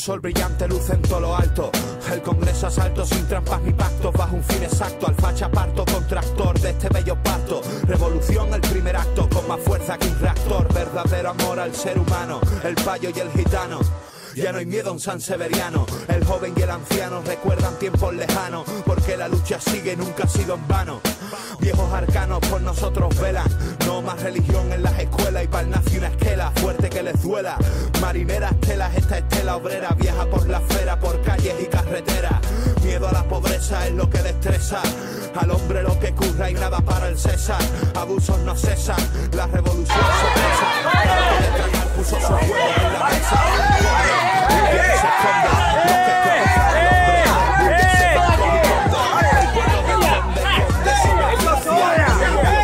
sol brillante luce en todo lo alto. El Congreso asalto sin trampas ni pactos, bajo un fin exacto. Al facha parto, contractor de este bello parto. Revolución, el primer acto, con más fuerza que un reactor. Verdadero amor al ser humano, el payo y el gitano. Ya no hay miedo a un San Severiano. El joven y el anciano recuerdan tiempos lejanos, porque la lucha sigue, nunca ha sido en vano. Viejos arcanos por nosotros velan. No más religión en las escuelas, y pa'l nazi una esquela fuerte que les duela. Marineras, telas, esta estela obrera viaja por la acera, por calles y carreteras. Miedo a la pobreza es lo que destreza al hombre, lo que curra y nada para el César. Abusos no cesan, la revolución se pesa. Puso su juego en la mesa. Se esconda, los que protejan al hombre, burgués se van con el fondo. El pueblo del conde, conde sobre influencia.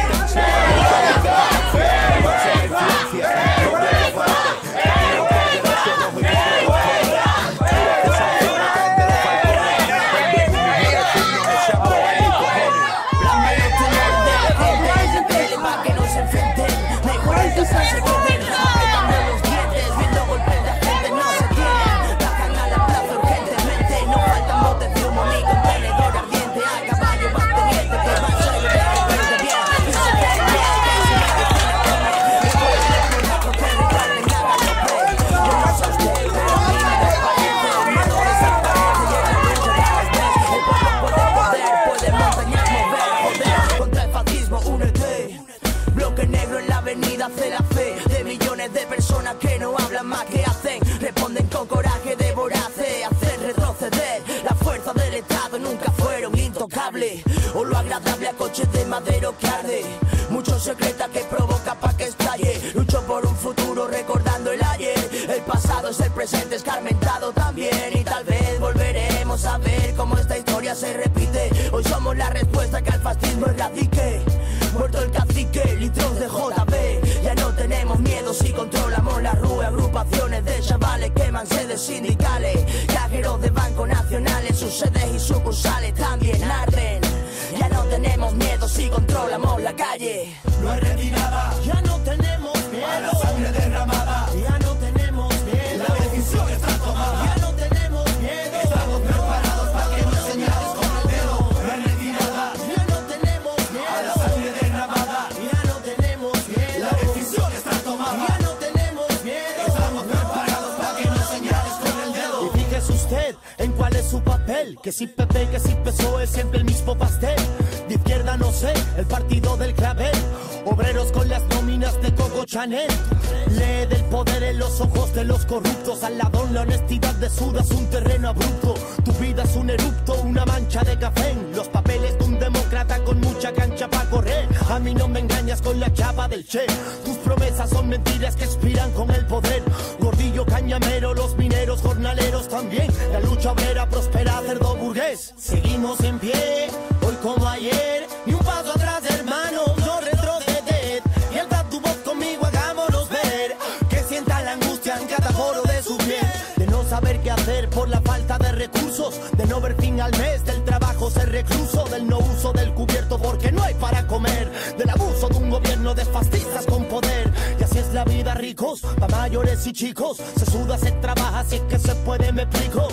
Hace la fe de millones de personas que no hablan más que hacen. Responden con coraje de voraces, hacen retroceder. Las fuerzas del Estado nunca fueron intocables, o lo agradable a coches de madero que arde. Mucho secreta que provoca pa' que estalle. Lucho por un futuro recordando el ayer. El pasado es el presente escarmentado también, y tal vez volveremos a ver cómo esta historia se repite. Hoy somos la respuesta que al fascismo erradique. Muerto el cacique, litros de JB. Ya no tenemos miedo si controlamos la rue. Agrupaciones de chavales queman sedes sindicales. Cajeros de Banco Nacionales, sus sedes y sucursales también arden. Ya no tenemos miedo si controlamos la calle. No hay retirada, ya no tenemos miedo a la sangre derramada. Ya no tenemos miedo, la decisión está tomada. Ya no tenemos miedo, estamos preparados para que nos señales con el dedo. No hay retirada, ya no tenemos miedo a la sangre derramada. Ya no tenemos miedo, la decisión está tomada. Ya no tenemos miedo, estamos preparados para que nos señales con el dedo. Y fíjese usted en cuál es su papel. Que si PP, que si PSOE, es siempre el mismo pastel. De izquierda no sé, el partido del clavel. Obreros con las nóminas de Coco Chanel. Lee del poder en los ojos de los corruptos. Al ladrón la honestidad de sudas un terreno abrupto. Tu vida es un erupto, una mancha de café. Los papeles de un demócrata con mucha cancha pa' correr. A mí no me engañas con la chapa del Che. Tus promesas son mentiras que expiran con el poder. Gordillo cañamero, los mineros jornaleros también. La lucha obrera prospera, cerdo burgués. Seguimos en pie, hoy como ayer. Ni un paso atrás, hermano, no retroceder. Y alza tu voz conmigo, hagámonos ver. Que sienta la angustia en cada poro de su piel. De no saber qué hacer por la falta de recursos. De no ver fin al mes, del trabajo ser recluso. Del no uso del cubierto porque no hay para comer. Del abuso de un gobierno de fascistas con poder. Y así es la vida, ricos, pa' mayores y chicos. Se suda, se trabaja, si es que se puede, me explico.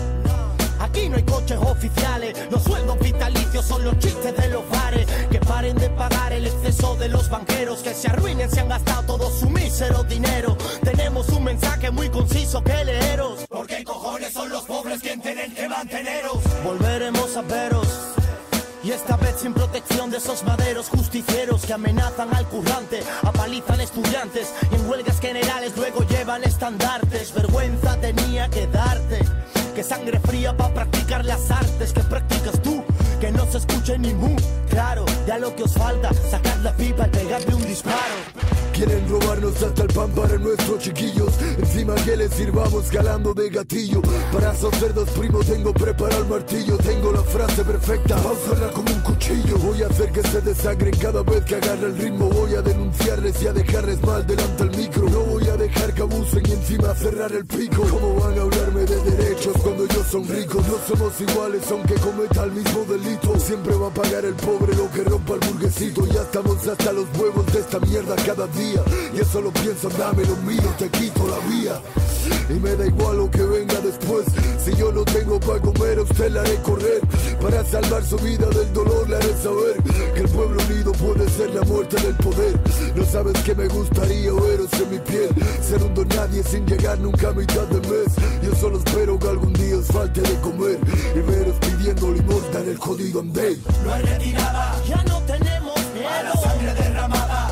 Aquí no hay coches oficiales, los sueldos vitalicios son los chistes de los bares. Que paren de pagar el exceso de los banqueros, que se arruinen si han gastado todo su mísero dinero. Tenemos un mensaje muy conciso que leeros. Porque cojones son los pobres quien tienen que manteneros. Volveremos a veros, y esta vez sin protección de esos maderos justicieros que amenazan al currante, apalizan estudiantes y en huelgas generales luego llevan estandartes. Vergüenza tenía que darte, que sangre fría para practicar las artes que practicas tú, que no se escuche ningún. Claro, ya lo que os falta, sacar la pipa y pegarle un disparo. Quieren robarnos hasta el pan para nuestros chiquillos. Encima que les sirvamos calando de gatillo. Para esos cerdos primos tengo preparado el martillo. Tengo la frase perfecta, pausarla como un cuchillo. Voy a hacer que se desangren cada vez que agarre el ritmo. Voy a denunciarles y a dejarles mal delante del micro. No voy a dejar que abusen y encima encima cerrar el pico. ¿Cómo van a hablarme de derechos cuando yo son rico? No somos iguales aunque cometa el mismo delito. Siempre va a pagar el pobre lo que rompa el burguesito. Ya estamos hasta los huevos de esta mierda cada día. Ya solo pienso, dame lo mío, te quito la vía. Y me da igual lo que venga después. Si yo no tengo para comer, a usted la haré correr. Para salvar su vida del dolor le haré saber que el pueblo unido puede ser la muerte del poder. No sabes que me gustaría veros en mi piel, ser un don nadie sin llegar nunca a mitad de mes. Yo solo espero que algún día os falte de comer y veros pidiendo limosna en el jodido andén. No hay retirada, Ya no tenemos a la miedo. sangre derramada.